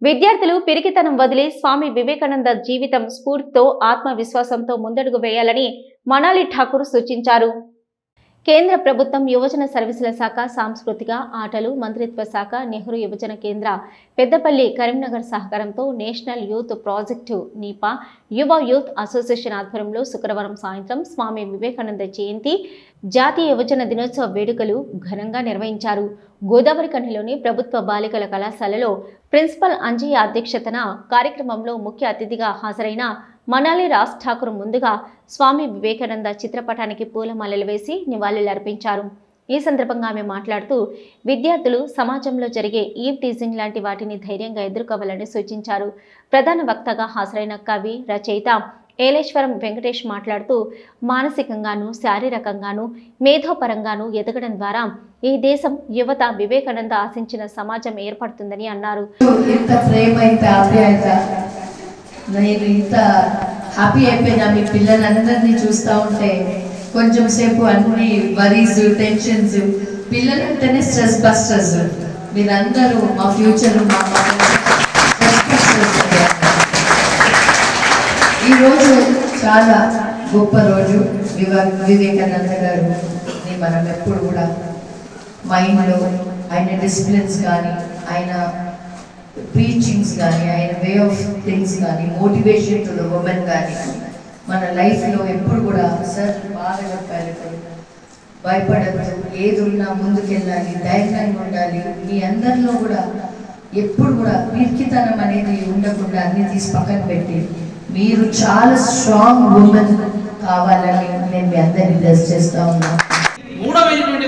విద్యార్థులు పిరికితనం వదిలి స్వామి వివేకానంద జీవితం స్ఫూర్తితో ఆత్మవిశ్వాసంతో ముందడుగు వేయాలని మనాలి ఠాకూర్ సూచించారు. కేంద్ర ప్రభుత్వం యువజన సర్వీసుల శాఖ, సాంస్కృతిక ఆటలు మంత్రిత్వ శాఖ, నెహ్రూ యువజన కేంద్ర పెద్దపల్లి, కరీంనగర్ సహకారంతో నేషనల్ యూత్ ప్రాజెక్టు నీపా, యువ యూత్ అసోసియేషన్ ఆధ్వర్యంలో శుక్రవారం సాయంత్రం స్వామి వివేకానంద జయంతి, జాతీయ యువజన దినోత్సవ వేడుకలు ఘనంగా నిర్వహించారు. గోదావరి కనిలోని ప్రభుత్వ బాలికల కళాశాలలో ప్రిన్సిపల్ అంజయ్య అధ్యక్షతన కార్యక్రమంలో ముఖ్య అతిథిగా హాజరైన మనాలి రాజ్ ఠాకూర్ ముందుగా స్వామి వివేకానంద చిత్రపటానికి పూలమాలలు వేసి నివాళులర్పించారు. ఈ సందర్భంగా ఆమె మాట్లాడుతూ విద్యార్థులు సమాజంలో జరిగే ఈవ్ టీజింగ్ లాంటి వాటిని ధైర్యంగా ఎదుర్కోవాలని సూచించారు. ప్రధాన వక్తగా హాజరైన కవి, రచయిత ఏలేశ్వరం వెంకటేష్ మాట్లాడుతూ మానసికంగాను, శారీరకంగాను, మేధోపరంగాను ఎదగడం ద్వారా ఈ దేశం యువత వివేకానంద ఆశించిన సమాజం ఏర్పడుతుందని అన్నారు. నేను ఇంత హ్యాపీ అయిపోయినా మీ పిల్లలందరినీ చూస్తూ ఉంటే కొంచెం సేపు అన్ని వరీస్, టెన్షన్స్, పిల్లలంటేనే స్ట్రెస్ బస్టర్స్. మీరందరూ మా ఫ్యూచర్, ఈరోజు చాలా గొప్ప రోజు. వివేకానంద గారు మనం ఎప్పుడు కూడా మైండ్లో ఆయన డిసిప్లిన్స్ కానీ, ఆయన ప్రీచింగ్స్ కానీ, ఆయన వే ఆఫ్ థింగ్స్ కానీ, మోటివేషన్ టు ద ఉమెన్ కానీ మన లైఫ్లో ఎప్పుడు కూడా సార్ బాగా చెప్పారు. భయపడద్దు, ఏది ఉన్నా ముందుకెళ్ళాలి, ధైర్యంగా ఉండాలి. మీ అందరిలో కూడా ఎప్పుడు కూడా పిరికితనం అనేది ఉండకుండా అన్ని తీసి పక్కన పెట్టి మీరు చాలా స్ట్రాంగ్ ఉమెన్ కావాలని నేను మీ అందరినీ బ్లెస్ చేస్తా ఉన్నాను. మూడమైనటువంటి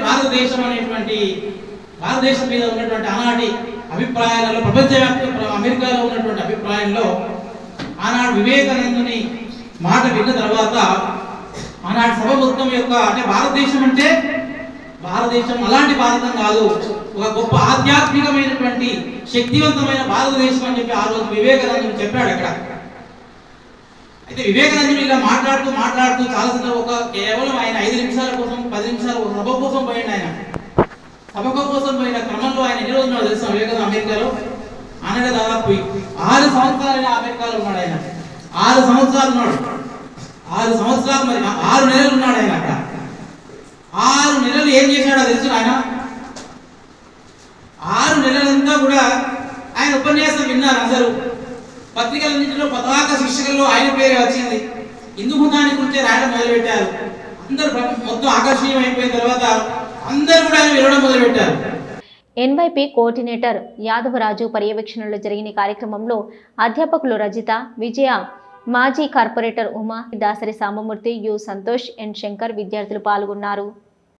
భారతదేశం మీద ఉన్నటువంటి ఆనాటి అభిప్రాయాలలో, ప్రపంచవ్యాప్తంగా అమెరికాలో ఉన్నటువంటి అభిప్రాయంలో ఆనాడు వివేకానందుని మాట విన్న తర్వాత ఆనాటి సభ మొత్తం యొక్క అంటే భారతదేశం అలాంటి భారతం కాదు, ఒక గొప్ప ఆధ్యాత్మికమైనటువంటి శక్తివంతమైన భారతదేశం అని చెప్పి ఆ రోజు వివేకానందుని చెప్పాడు అక్కడ. అయితే వివేకానందుని ఇలా మాట్లాడుతూ చాలా సందర్భం కేవలం ఆయన 5 నిమిషాల కోసం, 10 నిమిషాల సభ కోసం పోయింది. ఆయన సభ కోసం పోయిన క్రమంలో ఆయన ఎన్ని రోజులు ఉన్నాడు తెలుసా వివేకానంద అమెరికాలో? ఆయన దాదాపు 6 సంవత్సరాలు అమెరికాలో ఉన్నాడు. ఆయన 6 సంవత్సరాలు ఉన్నాడు. 6 సంవత్సరాలు మరి 6 నెలలు ఉన్నాడు ఆయన అక్కడ. 6 నెలలు ఏం చేశాడో తెలుసు ఆయన? 6 నెలలంతా కూడా ఆయన ఉపన్యాసం విన్నారు అందరూ. పత్రికలన్నింటిలో పతాక శీర్షికల్లో ఆయన పేరే వచ్చింది. హిందూ మతాన్ని గురించి రాయడం మొదలుపెట్టారు. అందరూ మొత్తం ఆకర్షణీయం అయిపోయిన తర్వాత అందరూ కూడా ఆయన వినడం మొదలుపెట్టారు. ఎన్వైపీ కోఆర్డినేటర్ యాదవరాజు పర్యవేక్షణలో జరిగిన కార్యక్రమంలో అధ్యాపకులు రజిత, విజయ, మాజీ corporator Uma, Dasari Sambamurthy, U Santosh, N Shankar విద్యార్థులు పాల్గొన్నారు.